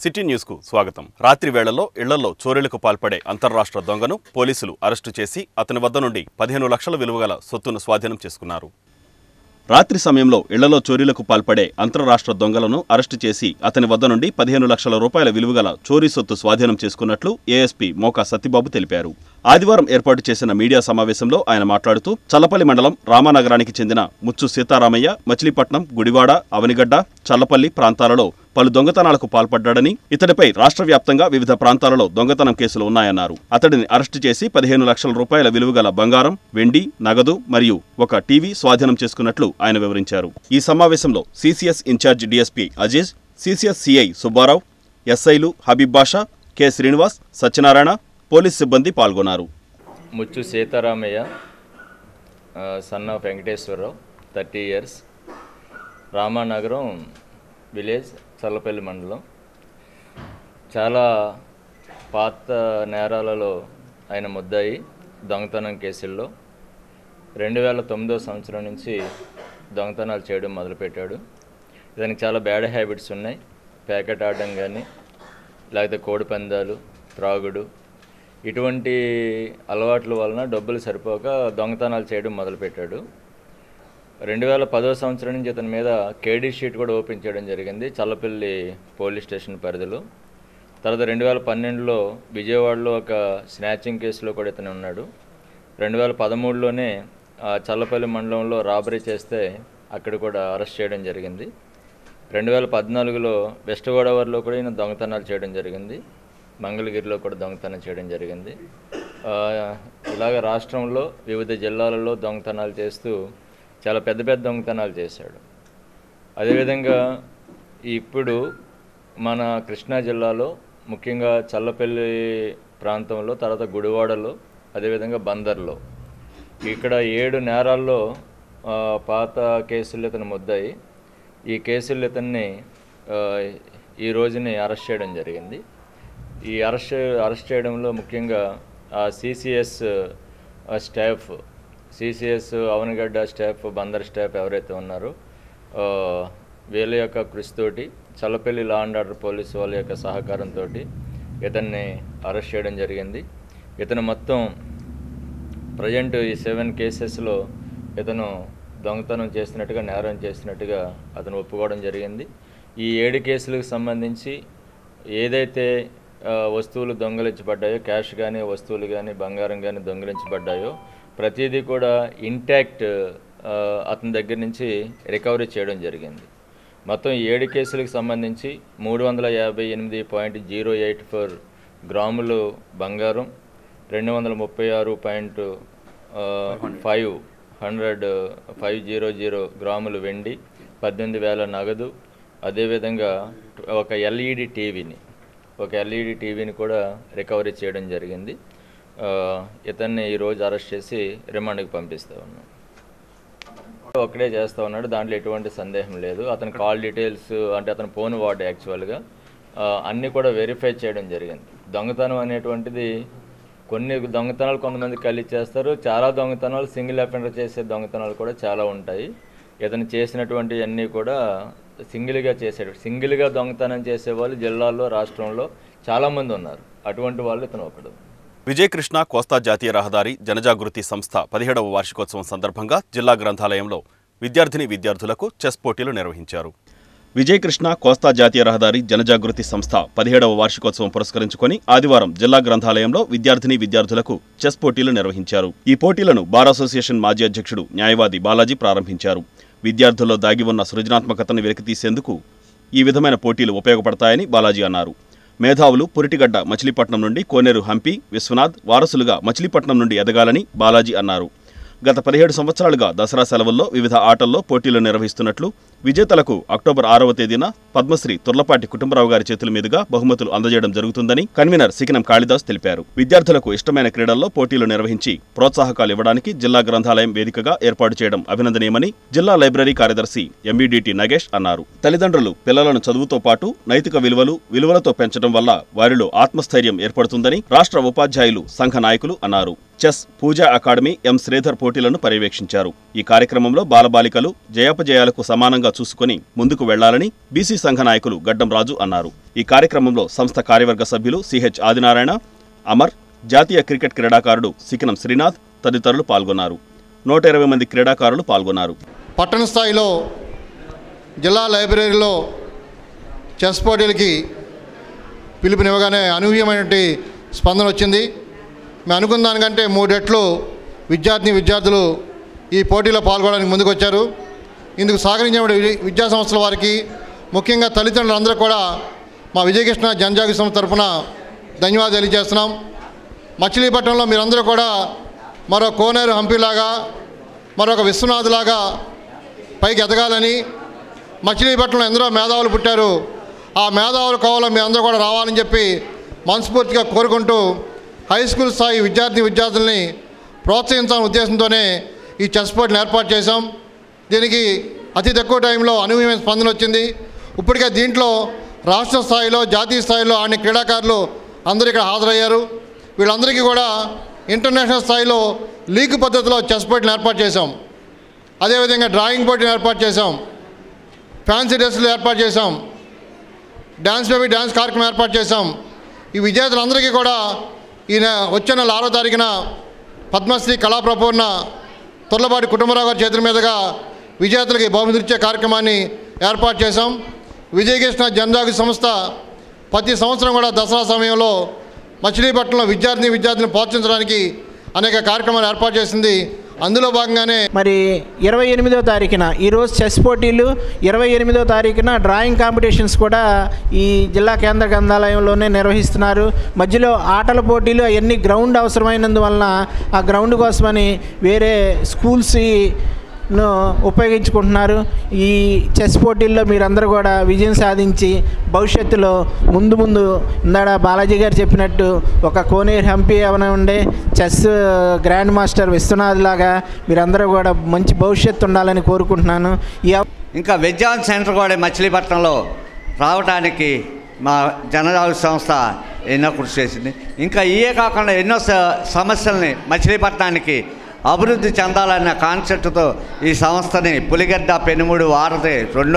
City news కు స్వాగతం. రాత్రి వేళల్లో ఇళ్లలో చోరీలకు పాల్పడే అంతర్రాష్ట్ర దొంగను పోలీసులు అరెస్టు చేసి అతని వద్ద నుండి 15 లక్షల విలువగల సొత్తును స్వాధీనం చేసుకున్నారు. రాత్రి సమయంలో ఇళ్లలో చోరీలకు పాల్పడే అంతర్రాష్ట్ర దొంగలను అరెస్టు చేసి అతని వద్ద నుండి 15 లక్షల రూపాయల విలువగల చోరీ సొత్తు స్వాధీనం చేసుకున్నట్లు ఏఎస్పీ మోకా సత్యబాబు తెలిపారు. ఆదివారం ఏర్పాటు చేసిన మీడియా సమావేశంలో ఆయన మాట్లాడుతూ చల్లపల్లి మండలం రామానగరానికి చెందిన ముచ్చు సీతారామయ్య మచిలీపట్నం, గుడివాడ, అవనిగడ్డ, చల్లపల్లి ప్రాంతాలలో పలు దొంగతనాలకు పాల్పడ్డాడని, ఇతడిపై రాష్ట్ర వ్యాప్తంగా వివిధ ప్రాంతాలలో దొంగతనం కేసులు ఉన్నాయన్నారు. అతడిని అరెస్టు చేసి 15 లక్షల రూపాయల విలువగల బంగారం, వెండి, నగదు మరియు ఒక టీవీ స్వాధీనం చేసుకున్నట్లు ఆయన వివరించారు. ఈ సమావేశంలో CCS incharge DSP Aziz, CCS CI Subbarao, ఎస్ఐలు హబీబ్ బాషా, కె శ్రీనివాస్, సత్యనారాయణ, పోలీస్ సిబ్బంది పాల్గొన్నారు. Mucchu Sitaramaiah, son of Venkateswararao, 30 years, Ramanagaram village, Challapalli మండలం. చాలా పాత నేరాలలో ఆయన ముద్దాయి. దొంగతనం కేసుల్లో 2009 సంవత్సరం నుంచి దొంగతనాలు చేయడం మొదలుపెట్టాడు. ఇతనికి చాలా బ్యాడ్ హ్యాబిట్స్ ఉన్నాయి. ప్యాకెట్ ఆడడం కానీ, లేకపోతే కోడి పందాలు, త్రాగుడు, ఇటువంటి అలవాట్ల వలన డబ్బులు సరిపోక దొంగతనాలు చేయడం మొదలుపెట్టాడు. 2010 సంవత్సరం నుంచి ఇతని మీద కేడీ షీట్ కూడా ఓపెన్ చేయడం జరిగింది చల్లపల్లి పోలీస్ స్టేషన్ పరిధిలో. తర్వాత 2012లో విజయవాడలో ఒక స్నాచింగ్ కేసులో కూడా ఇతను ఉన్నాడు. 2013లోనే చల్లపల్లి మండలంలో రాబరీ చేస్తే అక్కడ కూడా అరెస్ట్ చేయడం జరిగింది. 2014లో వెస్ట్ గోదావరిలో కూడా ఈయన దొంగతనాలు చేయడం జరిగింది. మంగళగిరిలో కూడా దొంగతనం చేయడం జరిగింది. ఇలాగ రాష్ట్రంలో వివిధ జిల్లాలలో దొంగతనాలు చేస్తూ చాలా పెద్ద పెద్ద దొంగతనాలు చేశాడు. అదేవిధంగా ఇప్పుడు మన కృష్ణా జిల్లాలో ముఖ్యంగా చల్లపల్లి ప్రాంతంలో, తర్వాత గుడివాడలో, అదేవిధంగా బందర్లో ఇక్కడ 7 నేరాల్లో పాత కేసులు ఇతను ముద్దాయి. ఈ కేసులు ఇతన్ని ఈ రోజుని అరెస్ట్ చేయడం జరిగింది. ఈ అరెస్ట్ చేయడంలో ముఖ్యంగా CCS staff, CCS Avanigadda staff, Bandar staff ఎవరైతే ఉన్నారో వీళ్ళ యొక్క కృషితోటి, Challapalli law and order police వాళ్ళ యొక్క సహకారంతో ఇతన్ని అరెస్ట్ చేయడం జరిగింది. ఇతను మొత్తం ప్రజెంట్ ఈ 7 కేసెస్లో ఇతను దొంగతనం చేసినట్టుగా, నేరం చేసినట్టుగా అతను ఒప్పుకోవడం జరిగింది. ఈ 7 కేసులకు సంబంధించి ఏదైతే వస్తువులు దొంగలించబడ్డాయో, క్యాష్ కానీ, వస్తువులు కానీ, బంగారం కానీ దొంగలించబడ్డాయో ప్రతిదీ కూడా ఇంటాక్ట్ అతని దగ్గర నుంచి రికవరీ చేయడం జరిగింది. మొత్తం 7 కేసులకు సంబంధించి 358.084 గ్రాములు బంగారం, 236.500 గ్రాములు వెండి, 18,000 నగదు, అదేవిధంగా ఒక ఎల్ఈడి టీవీని కూడా రికవరీ చేయడం జరిగింది. ఇతన్ని ఈరోజు అరెస్ట్ చేసి రిమాండ్కి పంపిస్తూ ఉన్నాం. ఒకడే చేస్తూ ఉన్నాడు, దాంట్లో ఎటువంటి సందేహం లేదు. అతని కాల్ డీటెయిల్స్, అంటే అతని ఫోన్ వాడు యాక్చువల్గా అన్నీ కూడా వెరిఫై చేయడం జరిగింది. దొంగతనం అనేటువంటిది కొన్ని దొంగతనాలు కొంతమంది కలిసి చేస్తారు, చాలా దొంగతనాలు సింగిల్ అఫెండర్ చేసే దొంగతనాలు కూడా చాలా ఉంటాయి. ఇతను చేసినటువంటి అన్నీ కూడా సింగిల్గా దొంగతనం చేసేవాళ్ళు జిల్లాల్లో, రాష్ట్రంలో చాలామంది ఉన్నారు. అటువంటి వాళ్ళు ఇతను ఒకడు. విజయకృష్ణ కోస్తా జాతీయ రహదారి జనజాగృతి సంస్థ 17వ వార్షికోత్సవం సందర్భంగా జిల్లా గ్రంథాలయంలో విద్యార్థులకు చెస్ పోటీలు నిర్వహించారు. విజయకృష్ణ కోస్తా జాతీయ రహదారి జనజాగృతి సంస్థ 17వ వార్షికోత్సవం పురస్కరించుకొని ఆదివారం జిల్లా గ్రంథాలయంలో విద్యార్థులకు చెస్ పోటీలు నిర్వహించారు. ఈ పోటీలను బార్ అసోసియేషన్ మాజీ అధ్యక్షుడు న్యాయవాది బాలాజీ ప్రారంభించారు. విద్యార్థుల్లో దాగి ఉన్న సృజనాత్మకతను వెలికితీసేందుకు ఈ విధమైన పోటీలు ఉపయోగపడతాయని బాలాజీ అన్నారు. మేధావులు పురిటిగడ్డ మచిలీపట్నం నుండి కోనేరు హంపి, విశ్వనాథ్ వారసులుగా మచిలీపట్నం నుండి ఎదగాలని బాలాజీ అన్నారు. గత 17 సంవత్సరాలుగా దసరా సెలవుల్లో వివిధ ఆటల్లో పోటీలు నిర్వహిస్తున్నట్లు, విజేతలకు అక్టోబర్ 6వ తేదీన పద్మశ్రీ తుర్లపాటి కుటుంబరావు గారి చేతుల మీదుగా బహుమతులు అందజేయడం జరుగుతుందని కన్వీనర్ సికినం కాళిదాస్ తెలిపారు. విద్యార్థులకు ఇష్టమైన క్రీడల్లో పోటీలు నిర్వహించి ప్రోత్సాహకాలు ఇవ్వడానికి జిల్లా గ్రంథాలయం వేదికగా ఏర్పాటు చేయడం అభినందనీయమని జిల్లా లైబ్రరీ కార్యదర్శి ఎంబీడీటీ నగేష్ అన్నారు. తల్లిదండ్రులు పిల్లలను చదువుతో పాటు నైతిక విలువలతో పెంచడం వల్ల వారిలో ఆత్మస్థైర్యం ఏర్పడుతుందని రాష్ట్ర ఉపాధ్యాయులు సంఘ నాయకులు అన్నారు. Chess Pooja academy M Sridhar పోటీలను పర్యవేక్షించారు. ఈ కార్యక్రమంలో బాలబాలికలు జయాపజయాలకు సమానంగా ఆదర్శంగా చూసుకుని ముందుకు వెళ్లాలని బీసీ సంఘ నాయకులు గడ్డం రాజు అన్నారు. ఈ కార్యక్రమంలో సంస్థ కార్యవర్గ సభ్యులు సిహెచ్ ఆదినారాయణ, అమర్, జాతీయ క్రికెట్ క్రీడాకారుడు సికినం శ్రీనాథ్ తదితరులు పాల్గొన్నారు. 120 మంది క్రీడాకారులు పాల్గొన్నారు. పట్టణ స్థాయిలో జిల్లా లైబ్రరీలో చెస్ పోటీలకి పిలుపునివ్వగానే అనూహ్యమైనటువంటి స్పందన వచ్చింది. మేము అనుకున్న దానికంటే 3 రెట్లు విద్యార్థులు ఈ పోటీలో పాల్గొనడానికి ముందుకు వచ్చారు. ఇందుకు సహకరించిన విద్యా సంస్థల వారికి, ముఖ్యంగా తల్లిదండ్రులందరూ కూడా మా విజయకృష్ణ జనజాగృతి సంస్థ తరఫున ధన్యవాదాలు తెలియజేస్తున్నాం. మచిలీపట్నంలో మీరందరూ కూడా మరో కోనేరు హంపీలాగా, మరొక విశ్వనాథ్లాగా పైకి ఎదగాలని, మచిలీపట్నంలో ఎందరో మేధావులు పుట్టారు, ఆ మేధావుల కోవలో మీ అందరూ కూడా రావాలని చెప్పి మనస్ఫూర్తిగా కోరుకుంటూ హై స్కూల్ స్థాయి విద్యార్థుల్ని ప్రోత్సహించాలనే ఉద్దేశంతోనే ఈ చెస్ పోటీని ఏర్పాటు చేశాం. దీనికి అతి తక్కువ టైంలో అనూహ్యమైన స్పందన వచ్చింది. ఇప్పటికే దీంట్లో రాష్ట్ర స్థాయిలో, జాతీయ స్థాయిలో ఆడిన క్రీడాకారులు అందరూ ఇక్కడ హాజరయ్యారు. వీళ్ళందరికీ కూడా ఇంటర్నేషనల్ స్థాయిలో లీగ్ పద్ధతిలో చెస్ పోటీని ఏర్పాటు చేశాం. అదేవిధంగా డ్రాయింగ్ పోటీని ఏర్పాటు చేశాం, ఫ్యాన్సీ డ్రెస్సులు ఏర్పాటు చేశాం, డ్యాన్స్ బేబీ డ్యాన్స్ కార్యక్రమం ఏర్పాటు చేశాం. ఈ విజేతలందరికీ కూడా వచ్చే నెల 6వ తారీఖున పద్మశ్రీ కళాప్రపూర్ణ తొర్లపాటి కుటుంబరావు గారి చేతుల మీదుగా విజేతలకి బహుమతి ఇచ్చే కార్యక్రమాన్ని ఏర్పాటు చేశాం. విజయకృష్ణ జనజాగృతి సంస్థ ప్రతి సంవత్సరం కూడా దసరా సమయంలో మచిలీపట్నంలో విద్యార్థిని ప్రోత్సహించడానికి అనేక కార్యక్రమాలు ఏర్పాటు చేసింది. అందులో భాగంగానే మరి 28వ తారీఖున ఈరోజు చెస్ పోటీలు, 28వ తారీఖున డ్రాయింగ్ కాంపిటీషన్స్ కూడా ఈ జిల్లా కేంద్ర గ్రంథాలయంలోనే నిర్వహిస్తున్నారు. మధ్యలో ఆటల పోటీలు అవన్నీ గ్రౌండ్ అవసరమైనందువలన ఆ గ్రౌండ్ కోసమని వేరే స్కూల్స్ ఉపయోగించుకుంటున్నారు. ఈ చెస్ పోటీల్లో మీరందరూ కూడా విజయం సాధించి భవిష్యత్తులో ముందు ఇందాడ బాలాజీ గారు చెప్పినట్టు ఒక కోనేరు హంపీ అవనండే చెస్ గ్రాండ్ మాస్టర్ విశ్వనాథ్ లాగా మీరందరూ కూడా మంచి భవిష్యత్తు ఉండాలని కోరుకుంటున్నాను. ఇంకా విజ్ఞాన్ సెంటర్ కూడా మచిలీపట్నంలో రావడానికి మా జనజాగృతి సంస్థ ఎన్నో కృషి చేసింది. ఇంకా ఇవే కాకుండా ఎన్నో సమస్యల్ని మచిలీపట్నానికి అభివృద్ధి చెందాలన్న కాన్సెప్ట్తో ఈ సంస్థని పులిగడ్డ పెనుముడు వారధి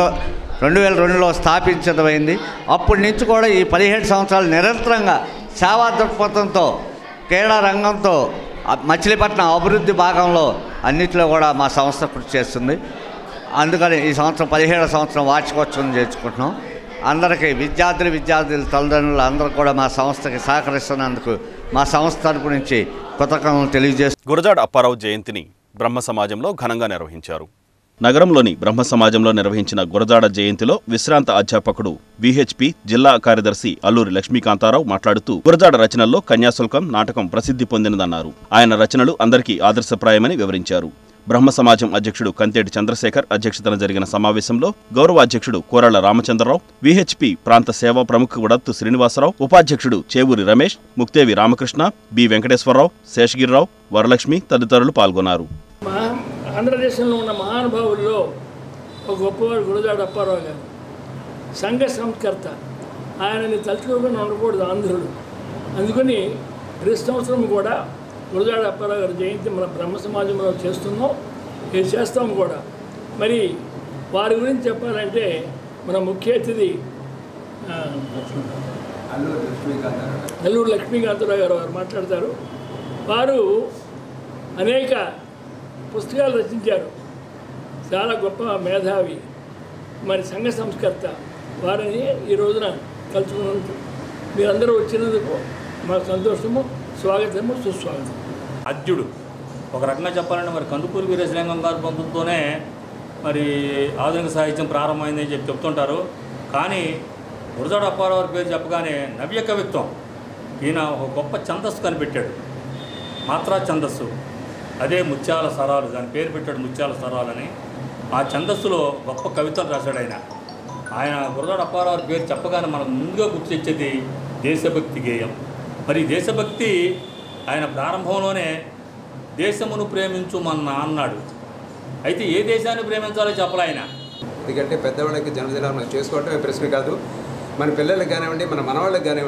2002లో స్థాపించడమైంది. అప్పటి నుంచి కూడా ఈ 17 సంవత్సరాలు నిరంతరంగా సేవా దృక్పథంతో క్రీడా రంగంతో మచిలీపట్నం అభివృద్ధి భాగంలో అన్నింటిలో కూడా మా సంస్థ కృషి చేస్తుంది. అందుకని ఈ సంవత్సరం 17వ సంవత్సరం వార్షికోత్సవం చేసుకుంటున్నాం. అందరికీ విద్యార్థుల తల్లిదండ్రులు అందరూ కూడా మా సంస్థకి సహకరిస్తున్నందుకు మా సంస్థ తరపు నుంచి కృతజ్ఞతలు తెలియజేస్తూ గురజాడ అప్పారావు జయంతిని బ్రహ్మ సమాజంలో ఘనంగా నిర్వహించారు. నగరంలోని బ్రహ్మ సమాజంలో నిర్వహించిన గురజాడ జయంతిలో విశ్రాంత అధ్యాపకుడు విహెచ్పి జిల్లా కార్యదర్శి అల్లూరి లక్ష్మీకాంతారావు మాట్లాడుతూ గురజాడ రచనల్లో కన్యాశుల్కం నాటకం ప్రసిద్ధి పొందినదన్నారు. ఆయన రచనలు అందరికీ ఆదర్శప్రాయమని వివరించారు. బ్రహ్మ సమాజం అధ్యక్షుడు కంతేటి చంద్రశేఖర్ అధ్యక్షతన జరిగిన సమావేశంలో గౌరవ అధ్యక్షుడు కోరళ్ల రామచంద్రరావు, విహెచ్పి ప్రాంత సేవా ప్రముఖ ఉడత్తు శ్రీనివాసరావు, ఉపాధ్యక్షుడు చేవూరి రమేష్, ముక్తేవి రామకృష్ణ, బి వెంకటేశ్వరరావు, శేషగిరిరావు, వరలక్ష్మి తదితరులు పాల్గొన్నారు. ఆంధ్రదేశంలో ఉన్న మహానుభావుల్లో ఒక గొప్పవాడు గురజాడ అప్పారావు గారు, సంఘ సంస్కర్త. ఆయనని తలుచుకోకుండా ఉండకూడదు ఆంధ్రులు. అందుకని ప్రతి సంవత్సరం కూడా గురజాడ అప్పారావు గారి జయంతి మన బ్రహ్మ సమాజంలో చేస్తున్నాం, చేస్తాం కూడా. మరి వారి గురించి చెప్పాలంటే మన ముఖ్య అతిథి అల్లూరి లక్ష్మీకాంతరావు గారు మాట్లాడతారు. వారు అనేక పుస్తకాలు రచించారు, చాలా గొప్ప మేధావి, మరి సంఘ సంస్కర్త. వారిని ఈ రోజున కలుసుకున్నందుకు మీరందరూ వచ్చినందుకు మాకు సంతోషము, స్వాగతము, సుస్వాగతం. అద్యుడు ఒక రకంగా చెప్పాలంటే మరి కందుకూరి వీరేశలింగం గారి పంతులతోనే మరి ఆధునిక సాహిత్యం ప్రారంభమైందని చెప్తుంటారు. కానీ గురజాడ అప్పారావు పేరు చెప్పగానే నవ్య కవిత్వం, ఈయన ఒక గొప్ప ఛందస్సు కనిపెట్టాడు, మాత్రా ఛందస్సు. అదే ముత్యాల సరాలు, దాని పేరు పెట్టాడు ముత్యాల సరాలని. ఆ ఛందస్సులో గొప్ప కవితలు రాశాడు ఆయన. గురజాడ అప్పారావు పేరు చెప్పగానే మనకు ముందుగా గుర్తు తెచ్చేది దేశభక్తి గేయం. మరి దేశభక్తి ఆయన ప్రారంభంలోనే దేశమును ప్రేమించుమన్నా అన్నాడు. అయితే ఏ దేశాన్ని ప్రేమించాలో చెప్పలే ఆయన. ఎందుకంటే పెద్దవాళ్ళకి జన్మదినాలు చేసుకోవటమే ప్రశ్న కాదు, మన పిల్లలకు కానివ్వండి, మన మనవాళ్ళకి కానివ్వండి,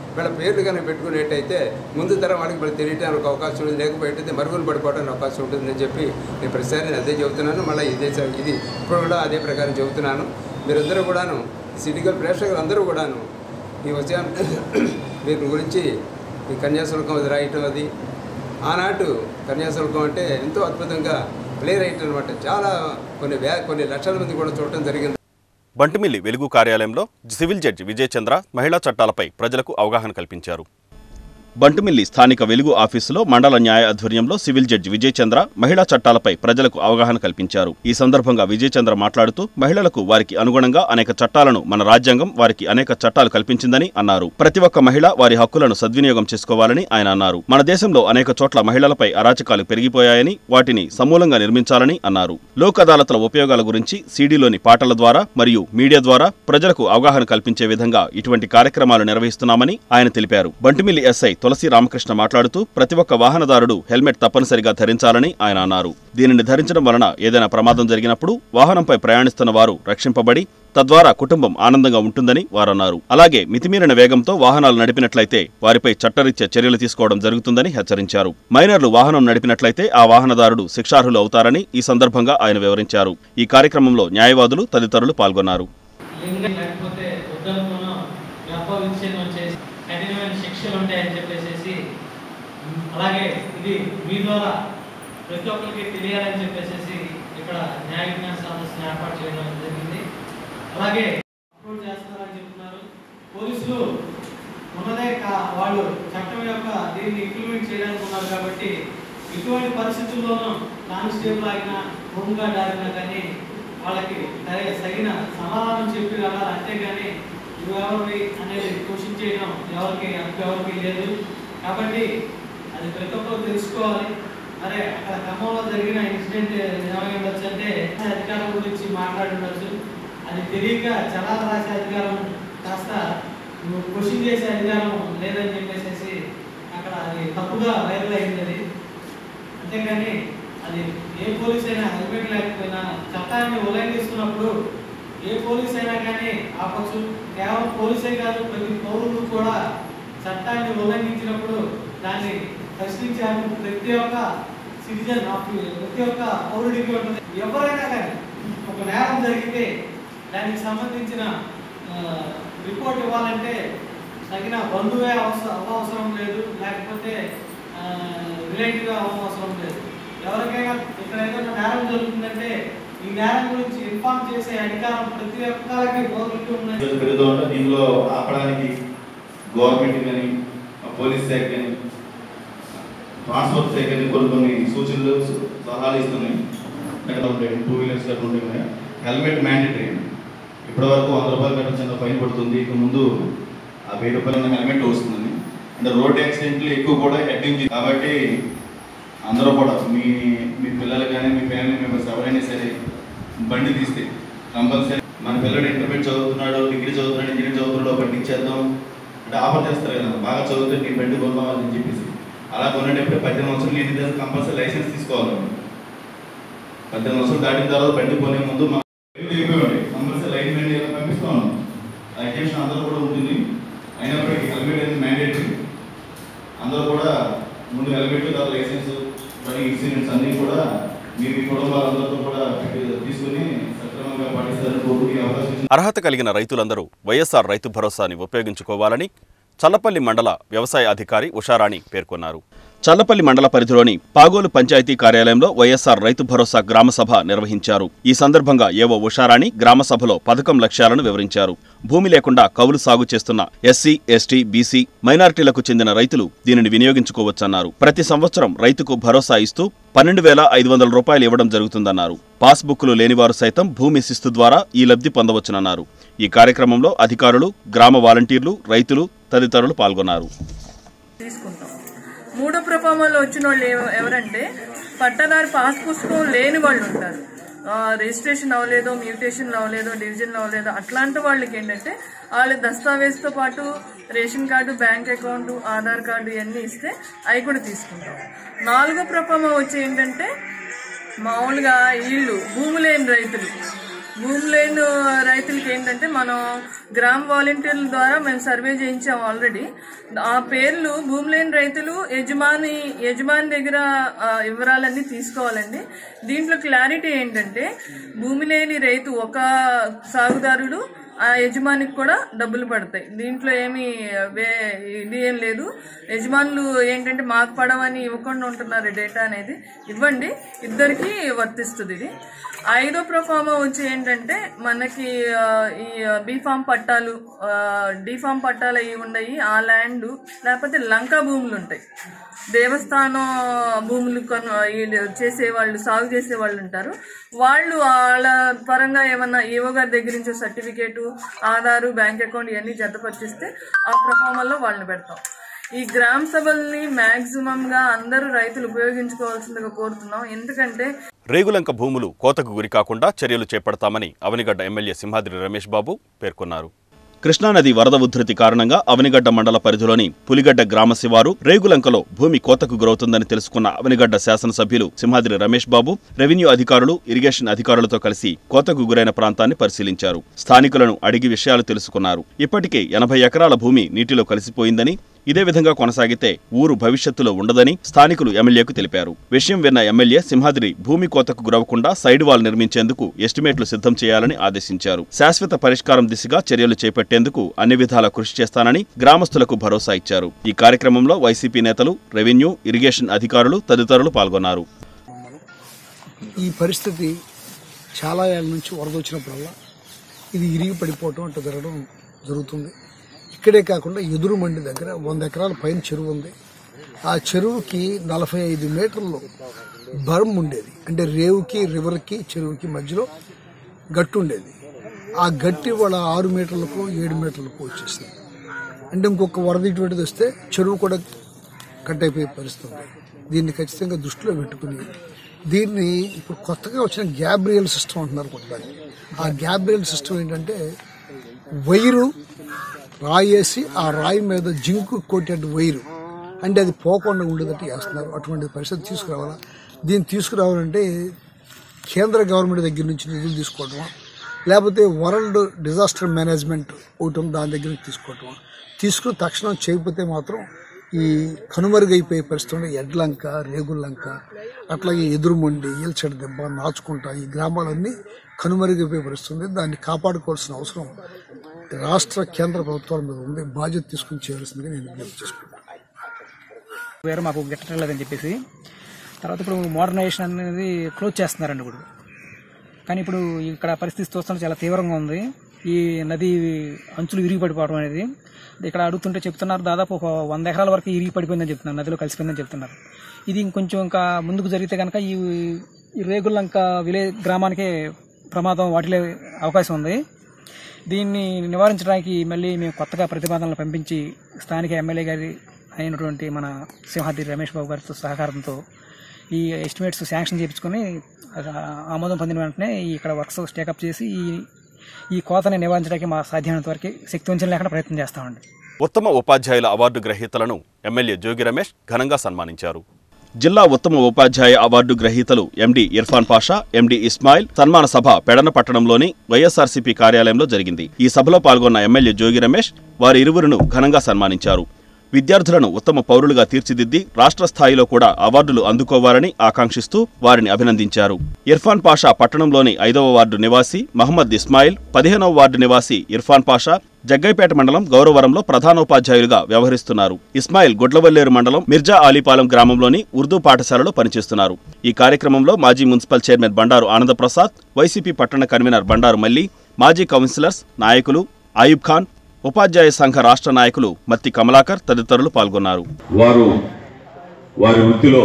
వీళ్ళ పేర్లు కనుక పెట్టుకునేట్టయితే ముందు తరం వాళ్ళకి మళ్ళీ తెలియడానికి అవకాశం ఉంది, లేకపోతే మరుగులు పడిపోవడానికి అవకాశం ఉంటుందని చెప్పి నేను ప్రతిసారి అదే చెబుతున్నాను. మళ్ళీ ఇది ఇప్పుడు కూడా అదే ప్రకారం చెబుతున్నాను. మీరందరూ కూడాను సిటికల్ ప్రేక్షకులు అందరూ కూడాను ఈ విషయాన్ని వీటి గురించి ఈ కన్యాశుల్కం అది రాయటం, అది ఆనాటు కన్యాశుల్కం అంటే ఎంతో అద్భుతంగా ప్లే రైట్ అనమాట. చాలా కొన్ని లక్షల మంది కూడా చూడటం జరిగింది. బంటుమిల్లి వెలుగు కార్యాలయంలో సివిల్ జడ్జి విజయ్ చంద్ర మహిళా చట్టాలపై ప్రజలకు అవగాహన కల్పించారు. బంటుమిల్లి స్థానిక వెలుగు ఆఫీసులో మండల న్యాయ ఆధ్వర్యంలో సివిల్ జడ్జి విజయ్ చంద్ర మహిళా చట్టాలపై ప్రజలకు అవగాహన కల్పించారు. ఈ సందర్భంగా విజయ్ చంద్ర మాట్లాడుతూ మహిళలకు వారికి అనుగుణంగా అనేక చట్టాలను మన రాజ్యాంగం వారికి అనేక చట్టాలు కల్పించిందని అన్నారు. ప్రతి ఒక్క మహిళ వారి హక్కులను సద్వినియోగం చేసుకోవాలని ఆయన అన్నారు. మన దేశంలో అనేక చోట్ల మహిళలపై అరాచకాలు పెరిగిపోయాయని వాటిని సమూలంగా నిర్మించాలని అన్నారు. లోక్ అదాలత్ల ఉపయోగాల గురించి సీడీలోని పాటల ద్వారా మరియు మీడియా ద్వారా ప్రజలకు అవగాహన కల్పించే విధంగా ఇటువంటి కార్యక్రమాలు నిర్వహిస్తున్నామని ఆయన తెలిపారు. బంటుమిల్లి ఎస్ఐ తులసి రామకృష్ణ మాట్లాడుతూ ప్రతి ఒక్క వాహనదారుడు హెల్మెట్ తప్పనిసరిగా ధరించాలని ఆయన అన్నారు. దీనిని ధరించడం వలన ఏదైనా ప్రమాదం జరిగినప్పుడు వాహనంపై ప్రయాణిస్తున్న వారు రక్షింపబడి తద్వారా కుటుంబం ఆనందంగా ఉంటుందని వారన్నారు. అలాగే మితిమీరిన వేగంతో వాహనాలు నడిపినట్లయితే వారిపై చట్టరీత్యా చర్యలు తీసుకోవడం జరుగుతుందని హెచ్చరించారు. మైనర్లు వాహనం నడిపినట్లయితే ఆ వాహనదారుడు శిక్షార్హులు అవుతారని ఈ సందర్భంగా ఆయన వివరించారు. ఈ కార్యక్రమంలో న్యాయవాదులు తదితరులు పాల్గొన్నారు. శిక్షలు ఉంటాయని చెప్పేసి, అలాగే ఇది మీ ద్వారా ప్రతి ఒక్కరికి తెలియాలని చెప్పేసి ఇక్కడ న్యాయ విజ్ఞాన సదస్సును ఏర్పాటు చేయడం జరిగింది. అలాగే అప్లోడ్ చేస్తున్నారని చెప్తున్నారు. పోలీసులు ఉన్నదే వాళ్ళు చట్టం యొక్క దీన్ని ఇంప్లిమెంట్ చేయడానికి ఉన్నారు కాబట్టి ఇటువంటి పరిస్థితుల్లోనూ కానిస్టేబుల్ అయినా హోంగార్డ్ అయినా కానీ వాళ్ళకి తగిన సమాధానం చెప్పి వెళ్ళాలి. అంతేగాని ఎవరి అనేది క్వశ్చన్ చేయడం ఎవరికి లేదు. కాబట్టి అది ప్రతి ఒక్కరు తెలుసుకోవాలి. అరే అక్కడ ఖమ్మంలో జరిగిన ఇన్సిడెంట్ ఏమైండొచ్చు అంటే అధికారం గురించి మాట్లాడి ఉండొచ్చు. అది తెలియక చలాలు రాసే అధికారం కాస్త క్వశ్చన్ చేసే అధికారం లేదని చెప్పేసి అక్కడ అది తప్పుగా వైరల్ అయింది. అది అంతేగాని అది ఏ పోలీస్ అయినా హెల్మెట్ లేకపోయినా చట్టాన్ని ఉల్లంఘిస్తున్నప్పుడు ఏ పోలీస్ అయినా కానీ ఆపచ్చు. కేవలం పోలీసే కాదు, ప్రతి పౌరులు కూడా చట్టాన్ని ఉల్లంఘించినప్పుడు దాన్ని ప్రశ్నించే ప్రతి ఒక్క సిటిజన్ ప్రతి ఒక్క పౌరుడికి ఉంటుంది. ఎవరైనా కానీ ఒక నేరం జరిగితే దానికి సంబంధించిన రిపోర్ట్ ఇవ్వాలంటే తగిన బంధువే అవసరం లేదు, లేకపోతే రిలేటివ్గా అవసరం లేదు. ఎవరికైనా ఇక్కడ ఏదైనా నేరం జరుగుతుందంటే ఈ నేరం గురించి ఇన్ఫార్మ్ చేసే అధికారం ప్రతి ఒక్కరికి పౌరులకి ఉన్నది. దీనిలో ఆపడానికి గవర్నమెంట్ కానీ పోలీస్ శాఖ కానీ ట్రాన్స్పోర్ట్ శాఖ కానీ కొన్ని సూచనలు సలహాలు ఇస్తున్నాయి. ఉంటాయి 2 వీలర్స్ గట్రా ఉంటాయి. Helmet mandatory. ఇప్పటివరకు 100 రూపాయలు కట్టించిన ఫైన్ పడుతుంది. ఇక ముందు 1000 రూపాయల హెల్మెట్ వస్తుంది. అంటే రోడ్ యాక్సిడెంట్లు ఎక్కువ కూడా హెడ్డింగ్. కాబట్టి అందరూ కూడా మీ పిల్లలు కానీ మీ ఫ్యామిలీ మెంబర్స్ ఎవరైనా సరే బండి తీస్తే కంపల్సరీ మన పిల్లడు ఇంటర్మీడియట్ చదువుతున్నాడు, డిగ్రీ చదువుతున్నాడు, ఇంజనీరింగ్ చదువుతున్నాడు, బండి ఇచ్చేద్దాం అంటే ఆఫర్ చేస్తారు కదా, బాగా చదివితే నీ బండి కొన్నామని చెప్పేసి. అలా కొనేటప్పుడు 18 సంవత్సరాలు నిండిన కంపల్సరీ లైసెన్స్ తీసుకోవాలి. 18 సంవత్సరాలు దాటిన తర్వాత బండి కొనే ముందు కంపల్సరీ లైన్ బండి పంపిస్తూ ఉన్నాం. ఎడ్యుకేషన్ అందరూ కూడా ఉంటుంది. అయినప్పటికీ హెల్మెట్ అనేది మ్యాండేటరీ. అందరూ కూడా ముందు హెల్మెట్ తర్వాత లైసెన్స్ మరి ఇన్సూరెన్స్ అన్నీ కూడా మీ కుటుంబాలందరితో కూడా తీసుకుని సక్రమంగా పాటిస్తారని కోరుకునే అవకాశం. అర్హత కలిగిన రైతులందరూ వైఎస్ఆర్ రైతు భరోసాని ఉపయోగించుకోవాలని చల్లపల్లి మండల వ్యవసాయ అధికారి ఉషారాణి పేర్కొన్నారు. చల్లపల్లి మండల పరిధిలోని పాగోలు పంచాయతీ కార్యాలయంలో వైఎస్ఆర్ రైతు భరోసా గ్రామసభ నిర్వహించారు. ఈ సందర్భంగా ఏవో ఉషారాణి గ్రామసభలో పథకం లక్ష్యాలను వివరించారు. భూమి లేకుండా కౌలు సాగు చేస్తున్న ఎస్సీ, ఎస్టీ, బీసీ, మైనార్టీలకు చెందిన రైతులు దీనిని వినియోగించుకోవచ్చన్నారు. ప్రతి సంవత్సరం రైతుకు భరోసా ఇస్తూ 12,500 రూపాయలు ఇవ్వడం జరుగుతుందన్నారు. పాస్బుక్లు లేనివారు సైతం భూమి శిస్తు ద్వారా ఈ లబ్ధి పొందవచ్చునన్నారు. ఈ కార్యక్రమంలో అధికారులు, గ్రామ వాలంటీర్లు, రైతులు తదితరులు పాల్గొన్నారు. మూడో ప్రపంచంలో వచ్చిన వాళ్ళు ఎవరంటే పట్టదారి పాస్ పుస్తకం లేని వాళ్ళు ఉంటారు. రిజిస్ట్రేషన్ అవ్వలేదో, మ్యూటేషన్ అవ్వలేదో, డివిజన్ అవ్వలేదో అట్లాంటి వాళ్ళకి ఏంటంటే వాళ్ళ దస్తావేజ్తో పాటు ration card, bank account, Aadhaar card ఇవన్నీ ఇస్తే అవి కూడా తీసుకుంటాం. 4వ ప్రపంచం వచ్చి ఏంటంటే మామూలుగా ఇళ్ళు భూమి లేని రైతులు భూమి లేని రైతులకి ఏంటంటే మనం గ్రామ వాలంటీర్ల ద్వారా మేము సర్వే చేయించాం ఆల్రెడీ. ఆ పేర్లు భూమి లేని రైతులు యజమాని దగ్గర వివరాలన్నీ తీసుకోవాలండి. దీంట్లో క్లారిటీ ఏంటంటే భూమి లేని రైతు ఒక సాగుదారుడు ఆ యజమానికి కూడా డబ్బులు పడతాయి. దీంట్లో ఏమి ఇది ఏం లేదు. యజమానులు ఏంటంటే మాకు పడవని ఇవ్వకుండా ఉంటున్నారు. డేటా అనేది ఇవ్వండి, ఇద్దరికి వర్తిస్తుంది. ఇది 5వ ప్రొఫార్మా వచ్చి ఏంటంటే మనకి ఈ బీఫామ్ పట్టాలు, డీఫామ్ పట్టాలు అవి ఉన్నాయి. ఆ ల్యాండ్ లేకపోతే లంకా భూములు ఉంటాయి. దేవస్థానం భూములు చేసేవాళ్ళు, సాగు చేసేవాళ్ళు ఉంటారు. వాళ్ళు వాళ్ళ పరంగా ఏమన్నా ఈవో గారి దగ్గర నుంచి సర్టిఫికేటు, ఆధారు, బ్యాంక్ అకౌంట్ ఇవన్నీ జతపరిచిస్తే ఆ ప్రొఫార్మాలో వాళ్ళని పెడతాం. ఈ గ్రామ సభల్ని మ్యాక్సిమం గా అందరూ రైతులు ఉపయోగించుకోవాల్సిందిగా కోరుతున్నాం. ఎందుకంటే రేగులంక భూములు కోతకు గురి కాకుండా చర్యలు చేపడతామని అవనిగడ్డ ఎమ్మెల్యే సింహాద్రి రమేష్ బాబు పేర్కొన్నారు. కృష్ణానది వరద ఉధృతి కారణంగా అవనిగడ్డ మండల పరిధిలోని పులిగడ్డ గ్రామ శివారు రేగులంకలో భూమి కోతకు గురవుతుందని తెలుసుకున్న అవనిగడ్డ శాసనసభ్యులు సింహాద్రి రమేష్ బాబు రెవెన్యూ అధికారులు, ఇరిగేషన్ అధికారులతో కలిసి కోతకు గురైన ప్రాంతాన్ని పరిశీలించారు. స్థానికులను అడిగి విషయాలు తెలుసుకున్నారు. ఇప్పటికే 80 ఎకరాల భూమి నీటిలో కలిసిపోయిందని, ఇదే విధంగా కొనసాగితే ఊరు భవిష్యత్తులో ఉండదని స్థానికులు ఎమ్మెల్యేకు తెలిపారు. విషయం విన్న ఎమ్మెల్యే సింహాద్రి భూమి కోతకు గురవకుండా సైడ్ వాల్ నిర్మించేందుకు ఎస్టిమేట్లు సిద్ధం చేయాలని ఆదేశించారు. శాశ్వత పరిష్కారం దిశగా చర్యలు చేపట్టేందుకు అన్ని విధాలా కృషి చేస్తానని గ్రామస్తులకు భరోసా ఇచ్చారు. ఈ కార్యక్రమంలో వైసీపీ నేతలు, రెవెన్యూ, ఇరిగేషన్ అధికారులు తదితరులు పాల్గొన్నారు. ఈ పరిస్థితి చాలా ఏళ్ళ నుంచి వరద వచ్చినప్పుడల్లా ఇది ఇరిగి పడిపోవటం అంటే జరుగుతుంది. ఇక్కడే కాకుండా ఎదురు మండి దగ్గర 100 ఎకరాల పైన చెరువు ఉంది. ఆ చెరువుకి 45 మీటర్లు బర్మ్ ఉండేది. అంటే రేవుకి, రివర్కి, చెరువుకి మధ్యలో గట్టు ఉండేది. ఆ గట్టి వాళ్ళ 6 మీటర్లకు 7 మీటర్లకు వచ్చేసింది. అంటే ఇంకొక వరద ఇటువంటిది వస్తే చెరువు కూడా కట్ అయిపోయే పరిస్థితి ఉంది. దీన్ని ఖచ్చితంగా దృష్టిలో పెట్టుకుని దీన్ని ఇప్పుడు కొత్తగా వచ్చిన గ్యాబ్రియల్ సిస్టమ్ అంటున్నారు కొత్తదాన్ని. ఆ గ్యాబ్రియల్ సిస్టమ్ ఏంటంటే వైరు రాయేసి ఆ రాయి మీద జింకు కొట్టేట వైరు, అంటే అది పోకుండా ఉండేటట్టు చేస్తున్నారు. అటువంటి పరిస్థితి తీసుకురావాలా. దీన్ని తీసుకురావాలంటే కేంద్ర గవర్నమెంట్ దగ్గర నుంచి నిధులు తీసుకోవటం, లేకపోతే వరల్డ్ డిజాస్టర్ మేనేజ్మెంట్ ఒకటి దాని దగ్గర నుంచి తీసుకుని తక్షణం చేయకపోతే మాత్రం ఈ కనుమరుగైపోయే పరిస్థితుల్లో ఎడ్లంక, రేగుల్లంక, అట్లాగే ఎదురుమండి, ఈల్చెడ దెబ్బ, నాచుకుంటా ఈ గ్రామాలన్నీ కనుమరుగైపోయే పరిస్థితుంది. దాన్ని కాపాడుకోవాల్సిన అవసరం రాష్ట్ర, కేంద్ర ప్రభుత్వాల మీద ఉంది. బాధ్యత తీసుకుని చేయాల్సిందిగా నేను విజ్ఞప్తి చేసుకుంటాను. వేరే మాకు గిట్టలేదని చెప్పేసి తర్వాత ఇప్పుడు మోడర్నైజేషన్ అనేది క్లోజ్ చేస్తున్నారండి ఇప్పుడు. కానీ ఇప్పుడు ఇక్కడ పరిస్థితి చూస్తుంటే చాలా తీవ్రంగా ఉంది. ఈ నది అంచులు విరిగి పడిపోవడం అనేది ఇక్కడ అడుగుతుంటే చెప్తున్నారు దాదాపు ఒక 100 ఎకరాల వరకు ఇరిగి పడిపోయిందని చెప్తున్నారు, నదిలో కలిసిపోయిందని చెప్తున్నారు. ఇది ఇంకొంచెం ఇంకా ముందుకు జరిగితే కనుక ఈ రేగుల్లంక గ్రామానికే ప్రమాదం వాటిలే అవకాశం ఉంది. దీన్ని నివారించడానికి మళ్ళీ మేము కొత్తగా ప్రతిపాదనలు పంపించి స్థానిక ఎమ్మెల్యే గారి అయినటువంటి మన సింహాద్రి రమేష్ బాబు గారితో సహకారంతో ఈ ఎస్టిమేట్స్ శాంక్షన్ చేయించుకొని ఆమోదం పొందిన వెంటనే ఇక్కడ వర్క్స్ టేకప్ చేసి ఈ కోతని నివారించడానికి మా సాధ్యమైనంత వరకు శక్తివంచన లేకుండా ప్రయత్నం చేస్తామండి. ఉత్తమ ఉపాధ్యాయుల అవార్డు గ్రహీతలను ఎమ్మెల్యే జోగి రమేష్ ఘనంగా సన్మానించారు. జిల్లా ఉత్తమ ఉపాధ్యాయ అవార్డు గ్రహీతలు ఎండి ఇర్ఫాన్ పాషా, ఎండి ఇస్మాయిల్ సన్మాన సభ పెడన పట్టణంలోని వైఎస్ఆర్సీపీ కార్యాలయంలో జరిగింది. ఈ సభలో పాల్గొన్న ఎమ్మెల్యే జోగి రమేష్ వారి ఇరువురును ఘనంగా సన్మానించారు. విద్యార్థులను ఉత్తమ పౌరులుగా తీర్చిదిద్ది రాష్ట్ర స్థాయిలో కూడా అవార్డులు అందుకోవాలని ఆకాంక్షిస్తూ వారిని అభినందించారు. ఇర్ఫాన్ పాషా పట్టణంలోని 5వ వార్డు నివాసి మహమ్మద్ ఇస్మాయిల్, 15వ వార్డు నివాసి ఇర్ఫాన్ పాషా జగ్గైపేట మండలం గౌరవరంలో ప్రధానోపాధ్యాయులుగా వ్యవహరిస్తున్నారు. ఇస్మాయిల్ గుడ్లవల్లేరు మండలం మిర్జా ఆలీపాలెం గ్రామంలోని ఉర్దూ పాఠశాలలో పనిచేస్తున్నారు. ఈ కార్యక్రమంలో మాజీ municipal chairman Bandaru Anandaprasad, YCP పట్టణ కన్వీనర్ బండారు మల్లి, మాజీ కౌన్సిలర్స్, నాయకులు, ఆయుబ్ ఖాన్, ఉపాధ్యాయ సంఘ రాష్ట్ర నాయకులు మత్తి కమలాకర్ తదితరులు పాల్గొన్నారు. వారు వారి వృత్తిలో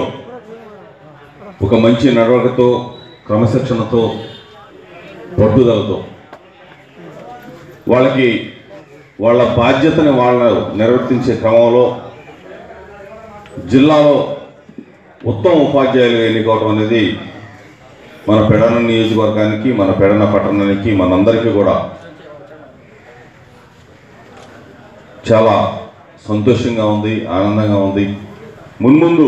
ఒక మంచి నడవడికతో, క్రమశిక్షణతో, పట్టుదలతో వాళ్ళకి వాళ్ళ బాధ్యతని వాళ్ళు నిర్వర్తించే క్రమంలో జిల్లాలో ఉత్తమ ఉపాధ్యాయులు ఎన్నుకోవడం అనేది మన పెడన నియోజకవర్గానికి, మన పెడన పట్టణానికి, మనందరికీ కూడా చాలా సంతోషంగా ఉంది, ఆనందంగా ఉంది. మున్ముందు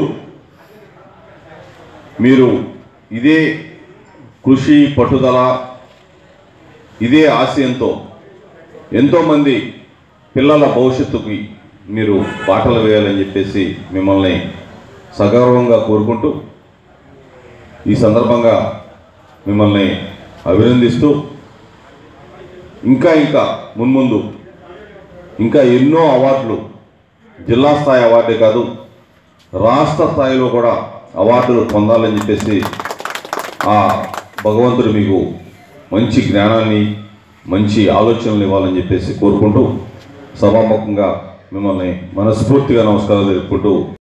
మీరు ఇదే కృషి, పట్టుదల ఇదే ఆశయంతో ఎంతోమంది పిల్లల భవిష్యత్తుకి మీరు బాటలు వేయాలని చెప్పేసి మిమ్మల్ని సగౌరవంగా కోరుకుంటూ ఈ సందర్భంగా మిమ్మల్ని అభినందిస్తూ ఇంకా మున్ముందు ఇంకా ఎన్నో అవార్డులు, జిల్లా స్థాయి అవార్డే కాదు రాష్ట్ర స్థాయిలో కూడా అవార్డులు పొందాలని చెప్పేసి ఆ భగవంతుడు మీకు మంచి జ్ఞానాన్ని, మంచి ఆలోచనలు ఇవ్వాలని చెప్పేసి కోరుకుంటూ సభాముఖంగా మిమ్మల్ని మనస్ఫూర్తిగా నమస్కారాలు తెలుపుకుంటూ,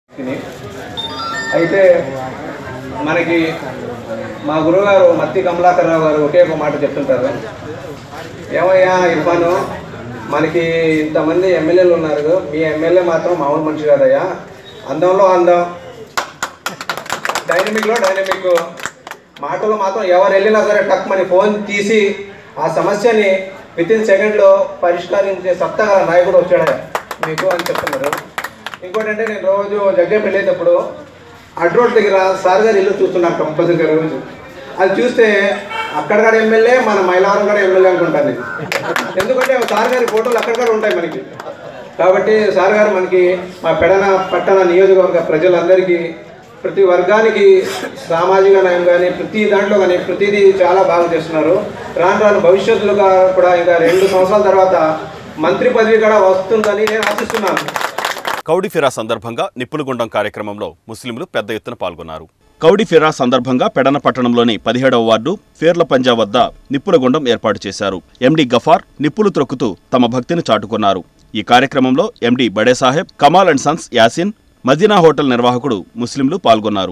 అయితే మనకి మా గురువుగారు మత్తి కమలాకర్రావు గారు ఒకే ఒక మాట చెప్తుంటారు. ఏమయ్యా ఇర్ఫాను, మనకి ఇంతమంది ఎమ్మెల్యేలు ఉన్నారు, మీ ఎమ్మెల్యే మాత్రం మామూలు మనిషి కాదయ్యా, అందంలో అందం, డైనమిక్లో డైనమిక్, మాటలు మాత్రం ఎవరు వెళ్ళినా సరే టక్ మని ఫోన్ తీసి ఆ సమస్యని వితిన్ సెకండ్లో పరిష్కరించే సత్తా నాయకుడు వచ్చాడు మీకు అని చెప్తున్నారు. ఇంకోటి అంటే నేను రోజు జగ్గేపల్లి వెళ్ళేటప్పుడు అడ్రోడ్ దగ్గర సార్ గారు ఇల్లు చూస్తున్నాను కంపల్సరీగా రోజు. అది చూస్తే అక్కడ కూడా ఎమ్మెల్యే, మన మైలవరం కూడా ఎమ్మెల్యే అనుకుంటాను. ఎందుకంటే సార్ గారి ఫోటోలు అక్కడ ఉంటాయి మనకి. కాబట్టి సార్ గారు మనకి మా పట్టణ నియోజకవర్గ ప్రజలందరికీ, ప్రతి వర్గానికి సామాజిక న్యాయం కానీ ప్రతి దాంట్లో కానీ ప్రతిదీ చాలా బాగా చేస్తున్నారు. రాను భవిష్యత్తులో కూడా ఇంకా 2 సంవత్సరాల తర్వాత మంత్రి పదవి కూడా వస్తుందని నేను ఆశిస్తున్నాను. కౌడిఫిరా సందర్భంగా నిప్పులగుండం కార్యక్రమంలో ముస్లింలు పెద్ద ఎత్తున పాల్గొన్నారు. కౌడిఫిరా సందర్భంగా పెడన పట్టణంలోని 17వ వార్డు ఫేర్ల పంజా వద్ద నిప్పులగుండం ఏర్పాటు చేశారు. ఎండి గఫార్ నిప్పులు త్రొక్కుతూ తమ భక్తిని చాటుకున్నారు. ఈ కార్యక్రమంలో MD Bade Saheb, Kamal and sons Yasin, Madina hotel నిర్వాహకుడు ముస్లింలు పాల్గొన్నారు.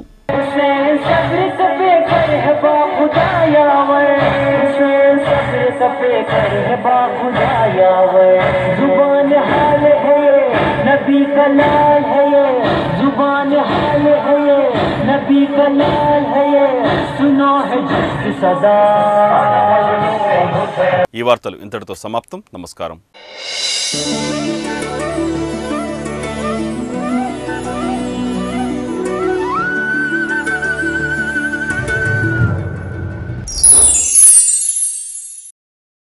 ఈ వార్తలు ఇంతటితో సమాప్తం. నమస్కారం.